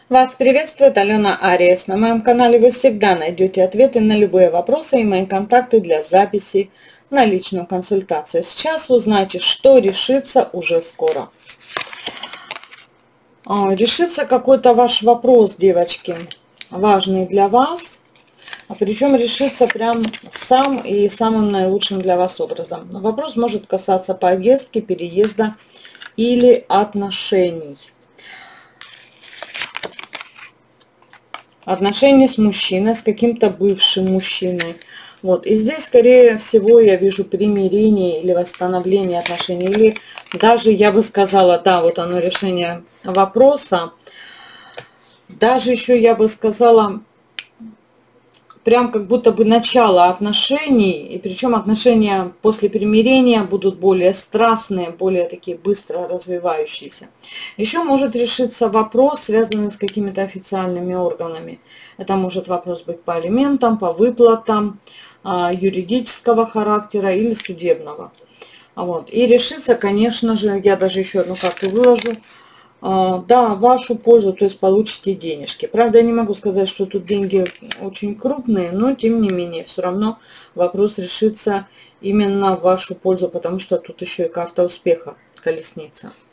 Вас приветствует Алена Ариес. На моем канале вы всегда найдете ответы на любые вопросы и мои контакты для записи на личную консультацию. Сейчас узнаете, что решится уже скоро. Решится какой-то ваш вопрос, девочки, важный для вас. Причем решится прям сам и самым наилучшим для вас образом. Вопрос может касаться поездки, переезда или отношений. Отношения с мужчиной, с каким-то бывшим мужчиной. Вот. И здесь, скорее всего, я вижу примирение или восстановление отношений. Или даже, я бы сказала, да, вот оно решение вопроса. Даже еще, я бы сказала, прям как будто бы начало отношений. И причем отношения после примирения будут более страстные, более такие быстро развивающиеся. Еще может решиться вопрос, связанный с какими-то официальными органами. Это может вопрос быть по алиментам, по выплатам, юридического характера или судебного. Вот. И решится, конечно же, я даже еще одну карту выложу. Да, в вашу пользу, то есть получите денежки. Правда, я не могу сказать, что тут деньги очень крупные, но тем не менее, все равно вопрос решится именно в вашу пользу, потому что тут еще и карта успеха, колесница.